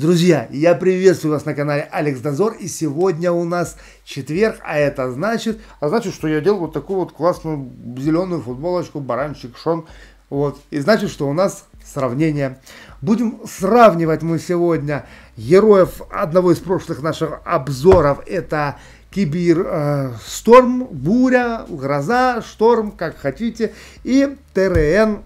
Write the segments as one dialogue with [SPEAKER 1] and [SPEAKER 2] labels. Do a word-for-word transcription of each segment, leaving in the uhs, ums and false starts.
[SPEAKER 1] Друзья, я приветствую вас на канале Алекс Дозор, и сегодня у нас четверг, а это значит, а значит, что я делаю вот такую вот классную зеленую футболочку баранчик Шон, вот, и значит, что у нас сравнение. Будем сравнивать мы сегодня героев одного из прошлых наших обзоров, это Кибир э, Storm, буря, гроза, шторм, как хотите, и ТРН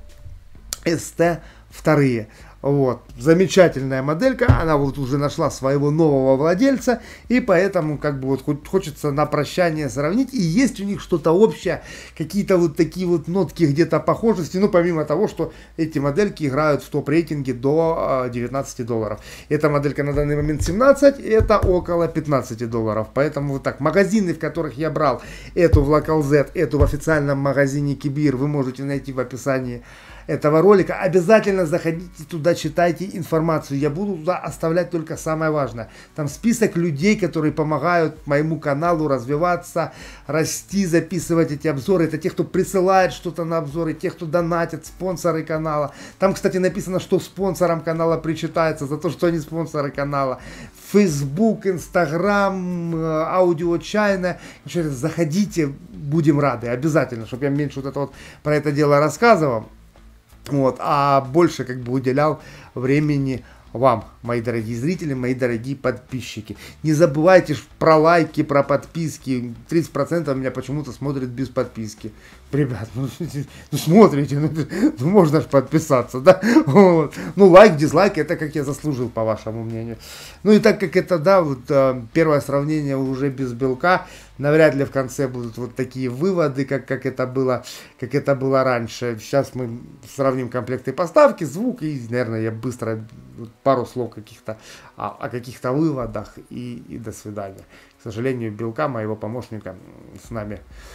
[SPEAKER 1] эс тэ вторые. Вот, замечательная моделька, она вот уже нашла своего нового владельца, и поэтому как бы вот хочется на прощание сравнить, и есть у них что-то общее, какие-то вот такие вот нотки где-то похожести, ну помимо того, что эти модельки играют в топ-рейтинге до девятнадцати долларов. Эта моделька на данный момент семнадцать, это около пятнадцати долларов, поэтому вот так, магазины, в которых я брал эту в Local Z, эту в официальном магазине Кибир, вы можете найти в описании этого ролика. Обязательно заходите туда, читайте информацию. Я буду туда оставлять только самое важное. Там список людей, которые помогают моему каналу развиваться, расти, записывать эти обзоры. Это те, кто присылает что-то на обзоры, те, кто донатит, спонсоры канала. Там, кстати, написано, что спонсорам канала причитается за то, что они спонсоры канала. Facebook, Instagram, Аудио Чайна. Заходите, будем рады. Обязательно, чтобы я меньше вот это вот про это дело рассказывал. Вот, а больше как бы уделял времени вам, мои дорогие зрители, мои дорогие подписчики. Не забывайте про лайки, про подписки. тридцать процентов меня почему-то смотрят без подписки. Ребят, ну, ну смотрите, ну, ну можно же подписаться, да? Вот. Ну лайк, дизлайк, это как я заслужил, по вашему мнению. Ну и так как это, да, вот первое сравнение уже без белка, навряд ли в конце будут вот такие выводы, как, как это было, как это было раньше. Сейчас мы сравним комплекты поставки, звук, и, наверное, я быстро пару слов каких-то о, о каких-то выводах, и, и до свидания. К сожалению, белка, моего помощника, с нами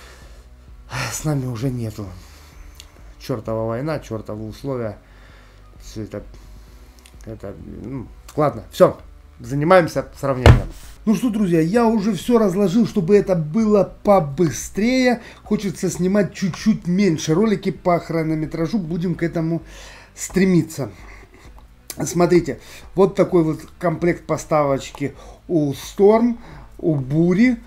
[SPEAKER 1] с нами уже нету. Чертова война, чертовы условия. Все это, это ну, ладно, все, занимаемся сравнением. Ну что, друзья, я уже все разложил, чтобы это было побыстрее. Хочется снимать чуть-чуть меньше ролики по хронометражу, будем к этому стремиться. Смотрите, вот такой вот комплект поставочки у Storm, у Бури.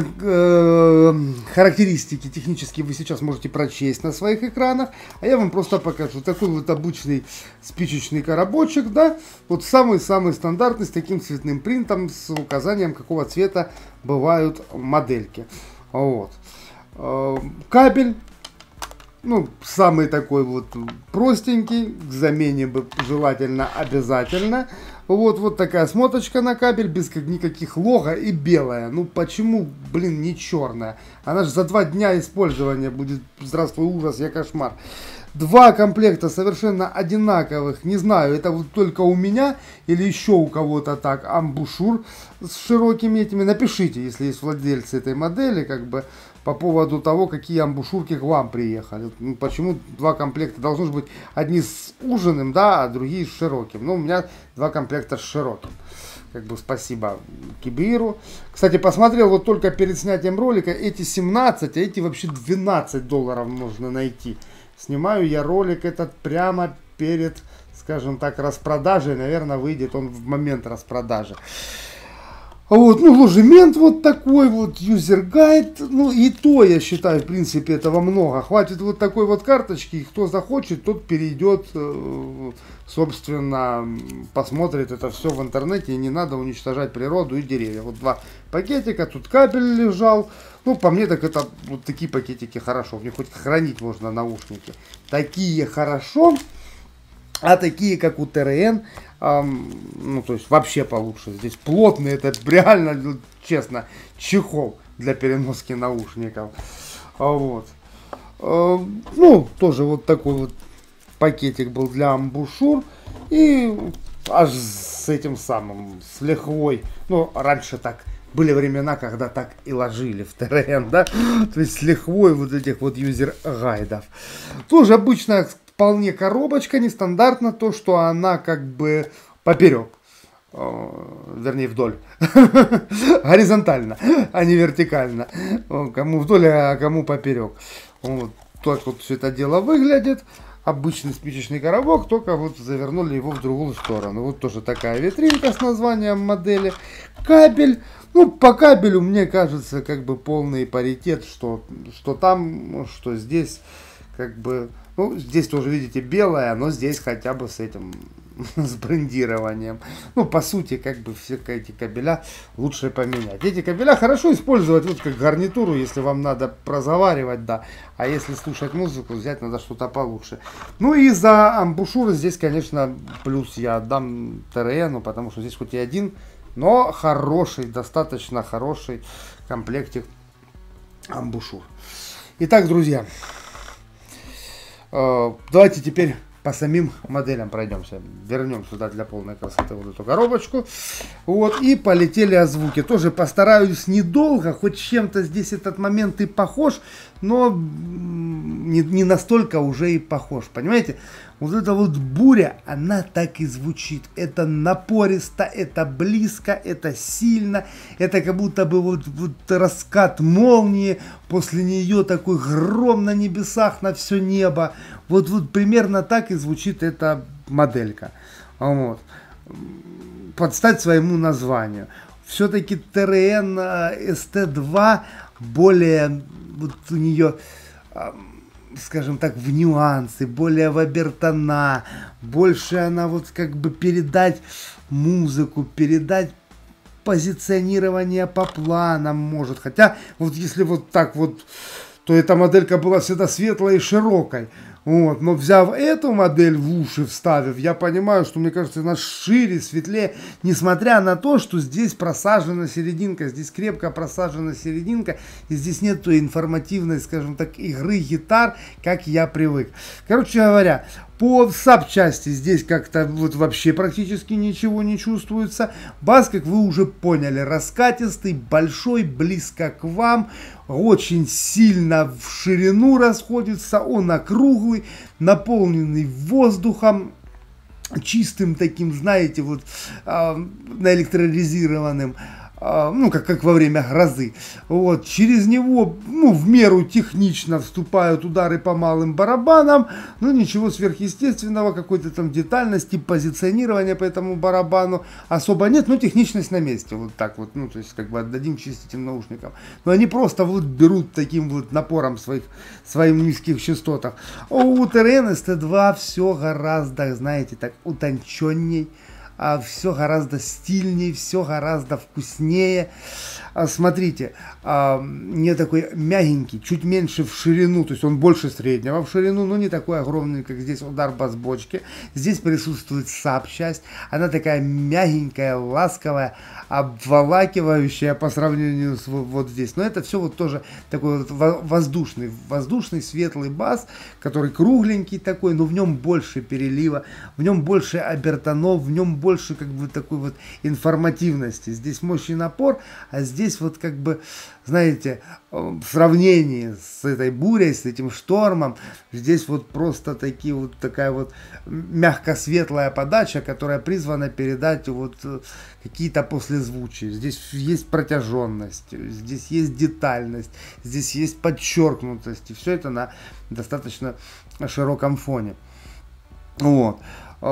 [SPEAKER 1] Характеристики технические вы сейчас можете прочесть на своих экранах, а я вам просто покажу. Такой вот обычный спичечный коробочек, да, вот самый-самый стандартный, с таким цветным принтом, с указанием, какого цвета бывают модельки. Вот. Кабель, ну, самый такой вот простенький, к замене бы желательно обязательно. Вот, вот такая смоточка на кабель, без никаких лого, и белая. Ну почему, блин, не черная? Она же за два дня использования будет, здравствуй, ужас, я кошмар. Два комплекта совершенно одинаковых, не знаю, это вот только у меня или еще у кого-то так, амбушюр с широкими этими. Напишите, если есть владельцы этой модели, как бы по поводу того, какие амбушюрки к вам приехали. Ну, почему два комплекта? Должны быть одни с ужиным, да, а другие с широким. Ну, у меня два комплекта с широким. Как бы спасибо Кибиру. Кстати, посмотрел вот только перед снятием ролика, эти семнадцать, а эти вообще двенадцать долларов можно найти. Снимаю я ролик этот прямо перед, скажем так, распродажей. Наверное, выйдет он в момент распродажи. Вот, ну, ложемент вот такой вот, юзер гайд, ну, и то, я считаю, в принципе, этого много. Хватит вот такой вот карточки, и кто захочет, тот перейдет, собственно, посмотрит это все в интернете, и не надо уничтожать природу и деревья. Вот два пакетика, тут кабель лежал, ну, по мне, так это, вот такие пакетики хорошо, в них хоть хранить можно наушники. Такие хорошо. А такие, как у ТРН, эм, ну, то есть вообще получше. Здесь плотный, это реально, честно, чехол для переноски наушников. А вот. Э, ну, тоже вот такой вот пакетик был для амбушюр. И аж с этим самым, с лихвой. Ну, раньше так, были времена, когда так и ложили в ТРН, да? То есть с лихвой вот этих вот юзер-гайдов. Тоже обычно вполне коробочка, нестандартно то, что она как бы поперек, вернее вдоль, горизонтально, а не вертикально. Кому вдоль, а кому поперек. Вот так вот все это дело выглядит. обычный спичечный коробок, только вот завернули его в другую сторону. Вот тоже такая витринка с названием модели. Кабель. Ну, по кабелю, мне кажется, как бы полный паритет, что, что там, что здесь, как бы, ну, здесь тоже, видите, белое, но здесь хотя бы с этим, с брендированием. Ну, по сути, как бы все эти кабеля лучше поменять. Эти кабеля хорошо использовать вот как гарнитуру, если вам надо разговаривать, да. А если слушать музыку, взять надо что-то получше. Ну и за амбушюры здесь, конечно, плюс я отдам ТРНу, потому что здесь хоть и один, но хороший, достаточно хороший комплектик амбушюр. Итак, друзья, давайте теперь по самим моделям пройдемся. Вернем сюда для полной красоты вот эту коробочку. Вот, и полетели о звуке. Тоже постараюсь недолго, хоть чем-то здесь этот момент и похож, но не, не настолько уже и похож. Понимаете? Вот эта вот буря, она так и звучит. Это напористо, это близко, это сильно. Это как будто бы вот, вот раскат молнии. После нее такой гром на небесах, на все небо. Вот, вот примерно так и звучит эта моделька. Вот. Под стать своему названию. Все-таки ТРН эс тэ два более вот у нее, скажем так, в нюансы, более в обертона, больше она вот как бы передать музыку, передать позиционирование по планам может. Хотя вот если вот так вот, то эта моделька была всегда светлой и широкой. Вот, но взяв эту модель в уши, вставив, я понимаю, что, мне кажется, она шире, светлее, несмотря на то, что здесь просажена серединка, здесь крепко просажена серединка, и здесь нет той информативной, скажем так, игры гитар, как я привык. Короче говоря, по саб-части здесь как-то вот вообще практически ничего не чувствуется. Бас, как вы уже поняли, раскатистый, большой, близко к вам, очень сильно в ширину расходится, он округлый, наполненный воздухом, чистым таким, знаете, вот э, наэлектролизированным, э, ну, как, как во время грозы. Вот, через него, ну, в меру технично вступают удары по малым барабанам, но ничего сверхъестественного, какой-то там детальности, позиционирования по этому барабану особо нет, но техничность на месте, вот так вот, ну, то есть, как бы отдадим чисто этим наушникам. Но они просто вот берут таким вот напором своих, своим низких частотах. У ТРН эс тэ два все гораздо, знаете, так утонченней, а все гораздо стильнее, все гораздо вкуснее. А, смотрите, а, не такой мягенький, чуть меньше в ширину, то есть он больше среднего в ширину, но не такой огромный, как здесь удар бас-бочки. Здесь присутствует саб-часть, она такая мягенькая, ласковая, обволакивающая по сравнению с вот здесь. Но это все вот тоже такой вот воздушный, воздушный светлый бас, который кругленький такой, но в нем больше перелива, в нем больше обертонов, в нем больше как бы такой вот информативности. Здесь мощный напор, а здесь вот как бы, знаете, в сравнении с этой бурей, с этим штормом, здесь вот просто такие вот такая вот мягко-светлая подача, которая призвана передать вот какие-то послезвучия. Здесь есть протяженность, здесь есть детальность, здесь есть подчеркнутость, и все это на достаточно широком фоне. Вот.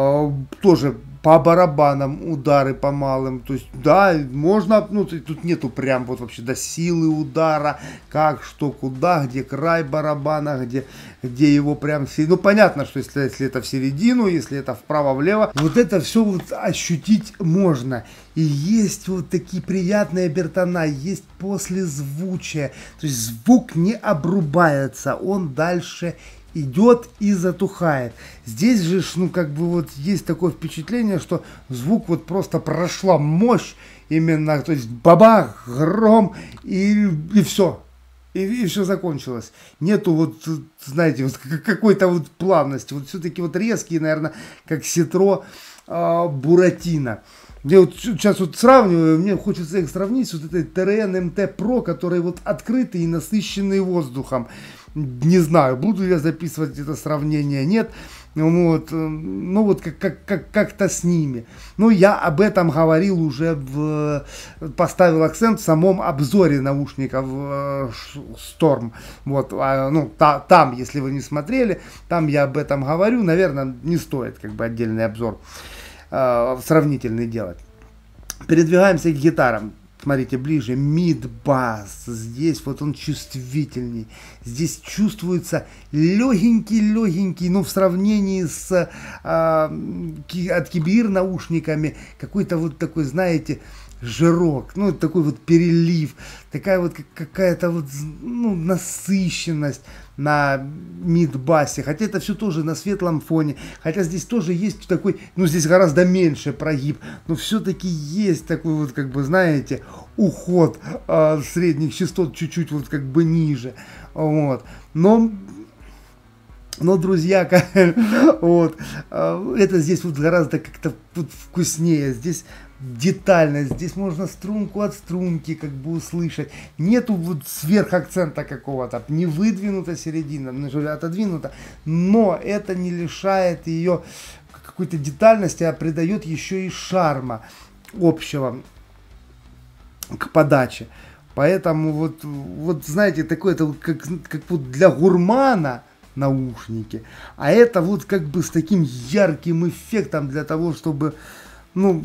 [SPEAKER 1] Тоже по барабанам удары по малым, то есть да, можно, ну тут нету прям вот вообще до силы удара, как, что, куда, где край барабана, где, где его прям, ну понятно, что если, если это в середину, если это вправо-влево, вот это все вот ощутить можно. И есть вот такие приятные обертона, есть послезвучие, то есть звук не обрубается, он дальше идет и затухает. Здесь же, ну, как бы вот есть такое впечатление, что звук вот просто прошла мощь именно, то есть бабах, гром, и, и все. И, и все закончилось. Нету вот, знаете, вот какой-то вот плавности. Вот все-таки вот резкие, наверное, как Ситро, э, Буратино. Я вот сейчас вот сравниваю, мне хочется их сравнить с вот этой ТРН эм тэ Pro, которые вот открытые и насыщенные воздухом. Не знаю, буду я записывать это сравнение, нет. Вот, ну вот как, как, как, как-то с ними. Ну, я об этом говорил уже, в, поставил акцент в самом обзоре наушников Storm. Вот, а, ну, та, там, если вы не смотрели, там я об этом говорю. Наверное, не стоит как бы отдельный обзор э, сравнительный делать. Передвигаемся к гитарам. Смотрите, ближе, мид-бас, здесь вот он чувствительней, здесь чувствуется легенький-легенький, ну в сравнении с а, ки, от Кибир наушниками, какой-то вот такой, знаете, жирок, ну такой вот перелив, такая вот какая-то вот, ну, насыщенность на мид-басе, хотя это все тоже на светлом фоне, хотя здесь тоже есть такой, ну здесь гораздо меньше прогиб, но все-таки есть такой вот, как бы, знаете, уход э, средних частот чуть-чуть вот как бы ниже, вот, но... Но, друзья, вот, это здесь вот гораздо как-то вот вкуснее, здесь детальность, здесь можно струнку от струнки как бы услышать, нету вот сверхакцента какого-то, не выдвинута середина, не отодвинута, но это не лишает ее какой-то детальности, а придает еще и шарма общего к подаче. Поэтому вот, вот знаете, такое это как, как вот для гурмана наушники, а это вот как бы с таким ярким эффектом для того, чтобы, ну,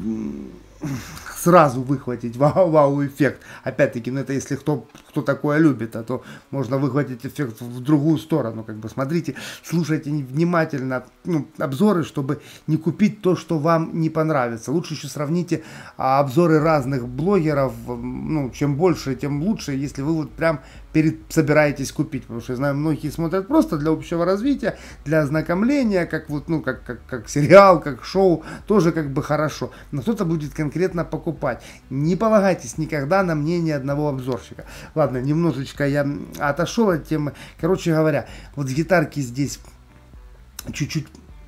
[SPEAKER 1] сразу выхватить вау-эффект. Опять-таки, ну это если кто, кто такое любит, а то можно выхватить эффект в другую сторону. Как бы смотрите, слушайте внимательно, ну, обзоры, чтобы не купить то, что вам не понравится. Лучше еще сравните а, обзоры разных блогеров. Ну, чем больше, тем лучше, если вы вот прям перед собираетесь купить, потому что я знаю, многие смотрят просто для общего развития, для ознакомления, как вот, ну, как, как, как сериал, как шоу, тоже как бы хорошо, но кто-то будет конкретно покупать. Не полагайтесь никогда на мнение одного обзорщика. Ладно, немножечко я отошел от темы. Короче говоря, вот гитарки здесь чуть-чуть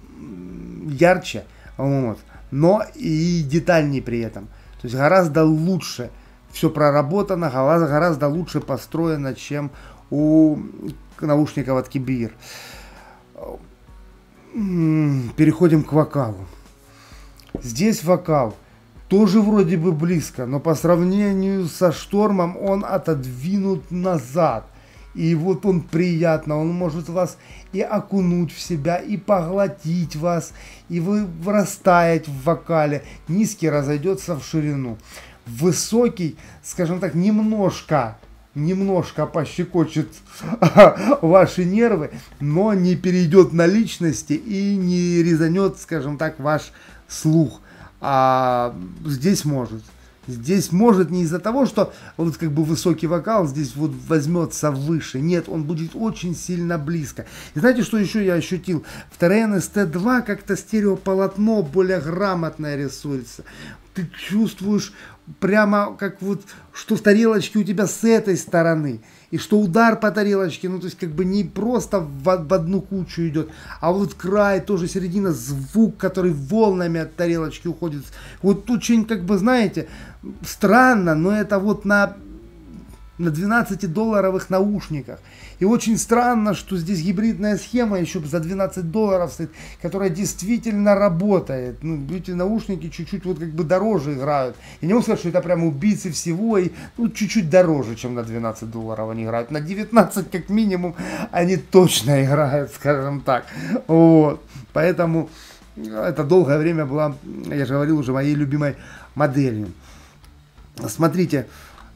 [SPEAKER 1] ярче, вот, но и детальнее при этом, то есть гораздо лучше все проработано, гораздо лучше построено, чем у наушников от Кибир. Переходим к вокалу. Здесь вокал тоже вроде бы близко, но по сравнению со Штормом он отодвинут назад. И вот он приятно, он может вас и окунуть в себя, и поглотить вас, и вы растаять в вокале. Низкий разойдется в ширину. Высокий, скажем так, немножко, немножко пощекочет ваши нервы, но не перейдет на личности и не резанет, скажем так, ваш слух. А здесь может. Здесь может не из-за того, что вот как бы высокий вокал здесь вот возьмется выше. Нет, он будет очень сильно близко. И знаете, что еще я ощутил? В Т Р Н С Т два как-то стереополотно более грамотное рисуется. Ты чувствуешь прямо как вот, что в тарелочке у тебя с этой стороны. И что удар по тарелочке, ну то есть как бы не просто в, в одну кучу идет, а вот край, тоже середина, звук, который волнами от тарелочки уходит. Вот очень как бы, знаете, странно, но это вот на, на двенадцатидолларовых наушниках. И очень странно, что здесь гибридная схема еще за двенадцать долларов стоит, которая действительно работает. Ну, эти наушники чуть-чуть вот как бы дороже играют. Я не могу сказать, что это прям убийцы всего, и ну, чуть-чуть дороже, чем на двенадцать долларов они играют. На девятнадцать как минимум они точно играют, скажем так. Вот. Поэтому это долгое время была, я же говорил, уже моей любимой моделью. Смотрите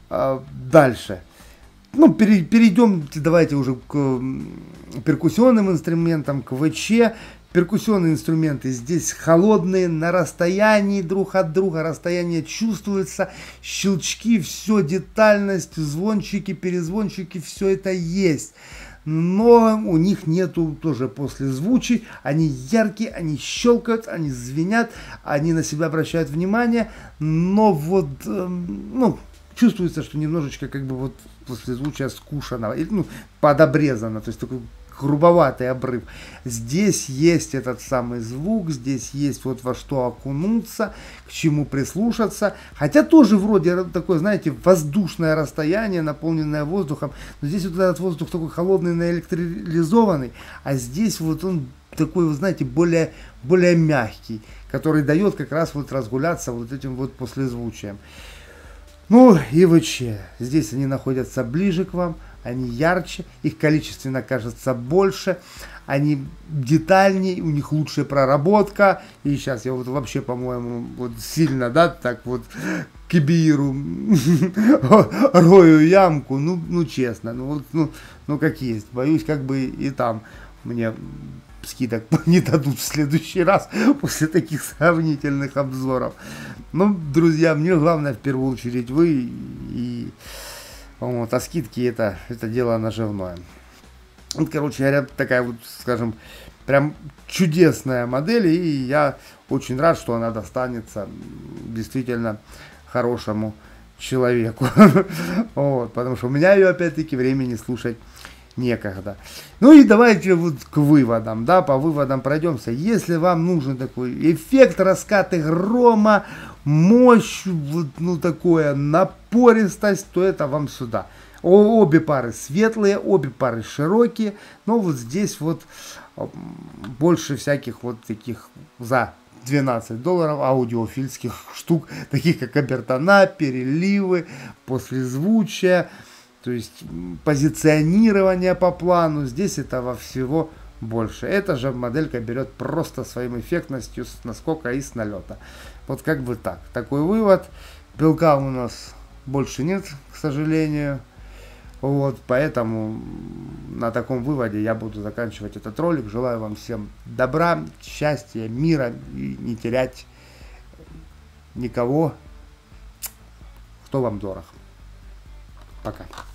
[SPEAKER 1] дальше. Ну, перейдем, давайте уже к перкуссионным инструментам, к ВЧ. Перкуссионные инструменты здесь холодные, на расстоянии друг от друга, расстояние чувствуется, щелчки, все, детальность, звончики, перезвончики, все это есть. Но у них нету тоже послезвучий, они яркие, они щелкают, они звенят, они на себя обращают внимание, но вот, ну, чувствуется, что немножечко как бы вот послезвучие скушано, или, ну, подобрезано, то есть такой грубоватый обрыв. Здесь есть этот самый звук, здесь есть вот во что окунуться, к чему прислушаться. Хотя тоже вроде такое, знаете, воздушное расстояние, наполненное воздухом. Но здесь вот этот воздух такой холодный, наэлектролизованный, а здесь вот он такой, вы знаете, более, более мягкий, который дает как раз вот разгуляться вот этим вот послезвучием. Ну и ВЧ. Здесь они находятся ближе к вам, они ярче, их количественно кажется больше, они детальнее, у них лучшая проработка. И сейчас я вот вообще, по-моему, вот сильно, да, так вот кибиру, рою ямку, ну, ну честно, ну вот, ну, ну как есть, боюсь, как бы и там мне скидок не дадут в следующий раз после таких сравнительных обзоров. Ну, друзья, мне главное в первую очередь вы, и вот, а скидки это, это дело наживное. Вот, короче говоря, такая вот, скажем, прям чудесная модель, и я очень рад, что она достанется действительно хорошему человеку. Вот, потому что у меня ее, опять-таки, времени слушать некогда. Ну и давайте вот к выводам, да, по выводам пройдемся. Если вам нужен такой эффект раскаты грома, мощь, вот, ну такое, напористость, то это вам сюда. О, обе пары светлые, обе пары широкие, но вот здесь вот больше всяких вот таких за двенадцать долларов аудиофильских штук, таких как обертона, переливы, послезвучия. То есть позиционирование по плану, здесь этого всего больше. Эта же моделька берет просто своим эффектностью с наскока и с налета. Вот как бы так. Такой вывод. Белка у нас больше нет, к сожалению. Вот, поэтому на таком выводе я буду заканчивать этот ролик. Желаю вам всем добра, счастья, мира и не терять никого, кто вам дорог. Пока.